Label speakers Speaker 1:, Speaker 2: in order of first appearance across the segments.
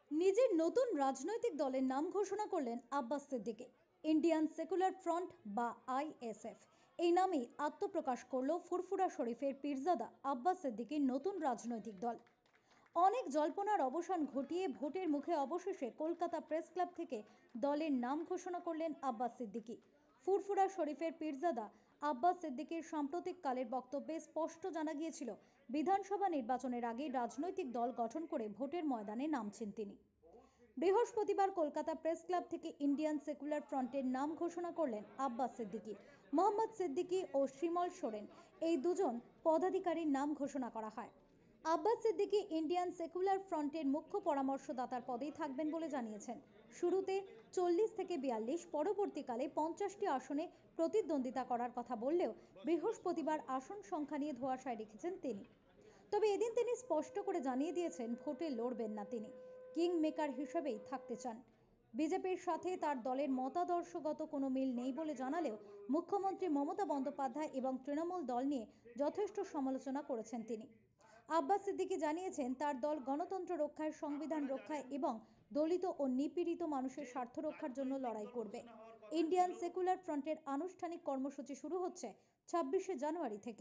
Speaker 1: নিজের নতুন রাজনৈতিক দলের নাম ঘোষণা করলেন Abbas Siddiqui. Indian secular front বা আইএসএফ এই নামেই আত্মপ্রকাশ করল ফুরফুরা শরীফের পীরজাদা আব্বাস সিদ্দিকীর নতুন রাজনৈতিক দল। অনেক জল্পনার অবসান ঘটিয়ে ভোটের মুখে অবশেষে কলকাতা প্রেস ক্লাব থেকে দলের নাম ঘোষণা করলেন আব্বাস সিদ্দিকী। ফুরফুরা শরীফের পীরজাদা আব্বাস সিদ্দিকীর সাম্প্রতিক কালের বক্তব্যে স্পষ্ট জানা গিয়েছিল, বিধানসভা নির্বাচনের আগে রাজনৈতিক দল গঠন করে ভোটের ময়দানে নামছেন তিনি। বৃহস্পতিবার কলকাতা প্রেস ক্লাব থেকে ইন্ডিয়ান সেকুলার ফ্রন্টের নাম ঘোষণা করলেন আব্বাস সিদ্দিকী। মোহাম্মদ সিদ্দিকী ও শ্রীমল সোরেন এই দুজন পদাধিকারীর নাম ঘোষণা করা হয়। আব্বাস সিদ্দিকী ইন্ডিয়ান সেকুলার ফ্রন্টের মুখ্য পরামর্শদাতার পদেই থাকবেন বলে জানিয়েছেন। শুরুতে 40 থেকে 42, পরবর্তীকালে 50টি আসনে প্রতিদ্বন্দ্বিতা করার কথা বললেও বৃহস্পতিবার আসন সংখ্যা নিয়ে ধোঁয়াশায় রেখেছেন তিনি। তবে এদিন তিনি স্পষ্ট করে জানিয়ে দিয়েছেন, ভোটে লড়বেন না, তিনি কিং মেকার হিসেবেই থাকতে চান। বিজেপির সাথে তার দলের মতাদর্শগত কোনো মিল নেই বলে জানালেও মুখ্যমন্ত্রী মমতা বন্দ্যোপাধ্যায় এবং তৃণমূল দল নিয়ে যথেষ্ট সমালোচনা করেছেন তিনি। আব্বাস সিদ্দিকী জানিয়েছেন, তার দল গণতন্ত্র রক্ষায়, সংবিধান রক্ষায় এবং দলিত ও নিপীড়িত মানুষের স্বার্থ রক্ষার জন্য লড়াই করবে। ইন্ডিয়ান সেকুলার ফ্রন্টের আনুষ্ঠানিক কর্মসূচি শুরু হচ্ছে 26শে জানুয়ারি থেকে।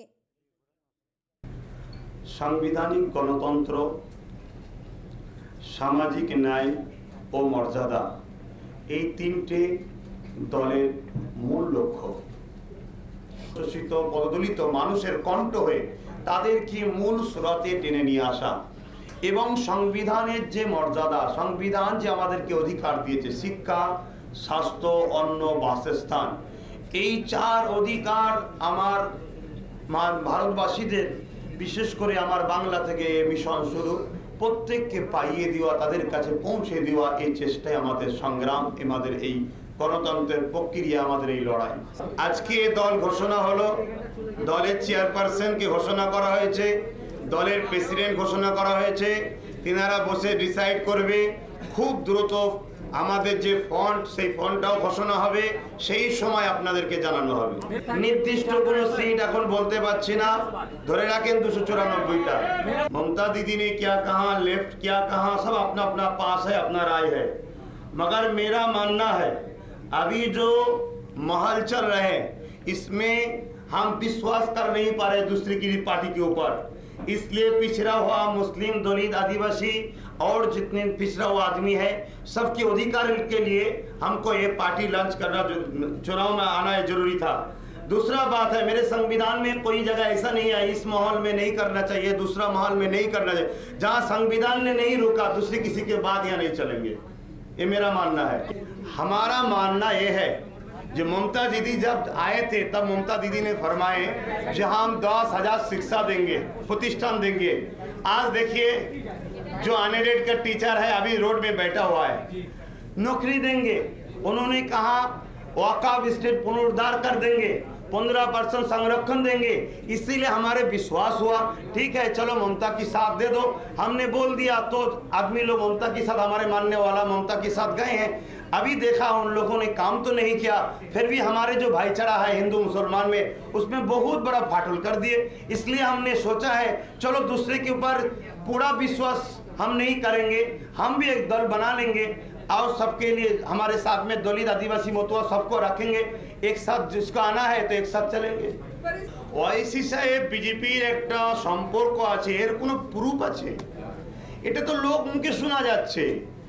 Speaker 2: সাংবিধানিক গণতন্ত্র, সামাজিক ন্যায় ও মর্যাদা এই তিনটে দলের মূল লক্ষ্য। শোষিত পদদলিত মানুষের কণ্ঠ হয়ে তাদেরকে মূল স্রোতে টেনে নিয়ে আসা এবং সংবিধানের যে মর্যাদা, সংবিধান যে আমাদেরকে অধিকার দিয়েছে, শিক্ষা, স্বাস্থ্য, অন্ন, বাসস্থান, এই চার অধিকার আমার ভারতবাসীদের, বিশেষ করে আমার বাংলা থেকে মিশন শুরু, প্রত্যেককে পাইয়ে দেওয়া, তাদের কাছে পৌঁছে দেওয়া, এই চেষ্টায় আমাদের সংগ্রাম, আমাদের এই গণতন্ত্রের প্রক্রিয়া, আমাদের এই লড়াই। আজকে দল ঘোষণা হলো, দলের চেয়ারপারসনকে ঘোষণা করা হয়েছে, দলের প্রেসিডেন্ট ঘোষণা করা হয়েছে। তিনারা বসে ডিসাইড করবে। খুব দ্রুত আমাদের যে ফন্ড, সেই ফন্ডটাও ঘোষণা হবে, সেই সময় আপনাদেরকে জানানো হবে। নির্দিষ্ট কোনো सीट এখন বলতে পারছি না, ধরে রাখেন 294টা। ममता दीदी ने क्या कहा, लेफ्ट क्या कहा, सब अपना अपना पास है, अपना राय है। मगर मेरा मानना है अभी जो माहौल चल रहे हैं इसमें हम विश्वास कर नहीं पा रहे दूसरी की पार्टी के ऊपर, इसलिए पिछड़ा हुआ मुस्लिम, दलित, आदिवासी और जितने पिछड़ा हुआ आदमी है, सबके अधिकार के लिए हमको ये पार्टी लॉन्च करना, चुनाव में आना जरूरी था। दूसरा बात है, मेरे संविधान में कोई जगह ऐसा नहीं है इस माहौल में नहीं करना चाहिए, दूसरा माहौल में नहीं करना चाहिए। जहाँ संविधान ने नहीं रोका, दूसरी किसी के बाद यहाँ नहीं चलेंगे, ये मेरा मानना है। हमारा मानना ये है, जो ममता दीदी जब आए थे तब ममता दीदी ने फरमाए कि हम 10,000 शिक्षा देंगे, प्रतिष्ठान देंगे। आज देखिए जो अनएडेड का टीचर है अभी रोड में बैठा हुआ है, नौकरी देंगे। उन्होंने कहा वक़्फ़ स्टेट पुनरुद्धार कर देंगे, 15% संरक्षण देंगे। इसीलिए हमारे विश्वास हुआ, ठीक है चलो ममता की साथ दे दो। हमने बोल दिया तो आदमी लोग ममता के साथ, हमारे मानने वाला ममता के साथ गए हैं। अभी देखा उन लोगों ने काम तो नहीं किया, फिर भी हमारे जो भाईचारा है हिंदू मुसलमान में, उसमें बहुत बड़ा फाटल कर दिए। इसलिए हमने सोचा है चलो दूसरे के ऊपर पूरा विश्वास हम नहीं करेंगे, हम भी एक दल बना लेंगे और सबके लिए हमारे साथ में दलित, आदिवासी, मतुआ सबको रखेंगे, एक साथ जिसको आना है तो एक साथ चलेंगे। ওআইসি সাহেব বিজেপির একটা সম্পর্ক আছে, এর কোনো প্রুফ আছে? এটা তো লোক মুখে শোনা যাচ্ছে।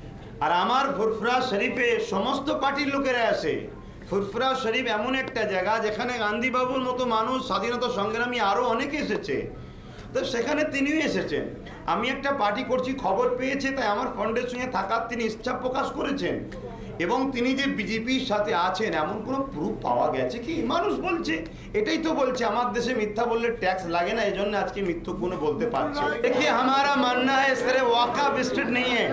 Speaker 2: আর আমার ফুরফুরা শরীফে সমস্ত পার্টির লোকেরা আসে। ফুরফুরা শরীফ এমন একটা জায়গা যেখানে গান্ধী বাবুর মতো মানুষ, স্বাধীনতা সংগ্রামী আরও অনেকে এসেছে, তো সেখানে তিনিও এসেছেন। আমি একটা পার্টি করছি, খবর পেয়েছে, তাই আমার ফন্ডের সঙ্গে থাকার তিনি ইচ্ছা প্রকাশ করেছেন। এবং তিনি যে বিজেপির সাথে আছেন এমন কোনো প্রুফ পাওয়া গেছে কি? মানুষ বলছে, এটাই তো বলছে আমার দেশে মিথ্যা বললে ট্যাক্স লাগে না, এই জন্য আজকে মিথ্যু কোনো বলতে পারছে। देखिए हमारा मानना है सिर्फ वक़्फ़ स्टेट नहीं है,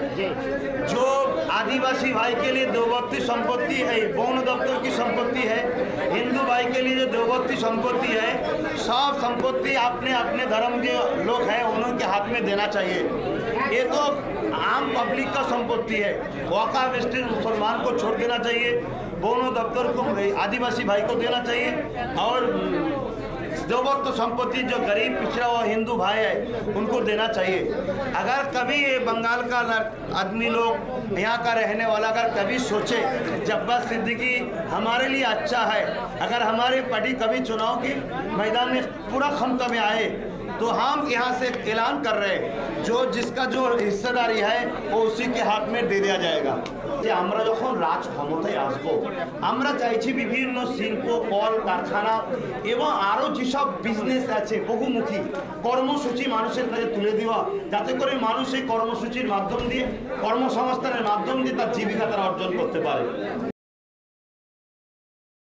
Speaker 2: जो आदिवासी भाई के लिए देवभक्ति संपत्ति है, वन दफ्तर की संपत्ति है, हिंदू भाई के लिए जो देवभक्ति संपत्ति है, सब संपत्ति अपने अपने धर्म के लोग हैं उनके हाथ में देना चाहिए। ये तो आम पब्लिक का संपत्ति है। वक़्फ़ स्टेट मुसलमान को छोड़ देना चाहिए, वन दफ्तर को आदिवासी भाई को देना चाहिए और
Speaker 3: जो वक्त संपत्ति जो गरीब पिछड़ा हुआ हिंदू भाई है उनको देना चाहिए। अगर कभी ये बंगाल का आदमी लोग यहाँ का रहने वाला अगर कभी सोचे कि अब्बास सिद्दीकी हमारे लिए अच्छा है, अगर हमारे पार्टी कभी चुनाव के मैदान में पूरा क्षमता में आए तो हम यहाँ से ऐलान कर रहे हैं जो जिसका जो हिस्सेदारी है वो उसी के हाथ में दे दिया जाएगा। যে আমরা যখন রাজ ক্ষমতায় আসবো আমরা চাইছি বিভিন্ন শিল্প কল কারখানা এবং আরও যেসব বিজনেস আছে বহুমুখী কর্মসূচি মানুষের কাছে তুলে দেওয়া, যাতে করে মানুষ এই কর্মসূচির মাধ্যম দিয়ে কর্মসংস্থানের মাধ্যম দিয়ে তার জীবিকা তারা অর্জন করতে পারে।